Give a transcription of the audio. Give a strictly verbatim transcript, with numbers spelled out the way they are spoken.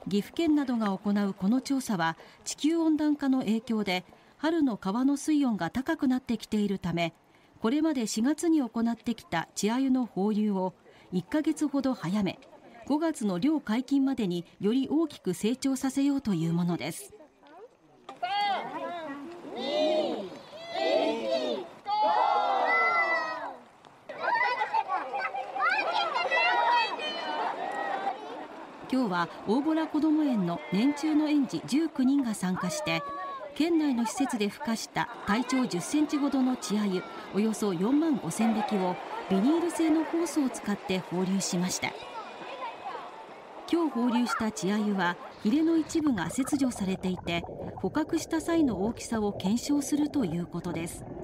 岐阜県などが行うこの調査は、地球温暖化の影響で春の川の水温が高くなってきているため、これまでしがつに行ってきた稚鮎の放流をいっかげつほど早め、ごがつの漁解禁までにより大きく成長させようというものです。今日は大洞こども園の年中の園児じゅうきゅうにんが参加して、県内の施設で孵化した体長じゅっセンチほどの稚鮎およそよんまんごせんびきをビニール製のホースを使って放流しました。今日放流した稚鮎はヒレの一部が切除されていて、捕獲した際の大きさを検証するということです。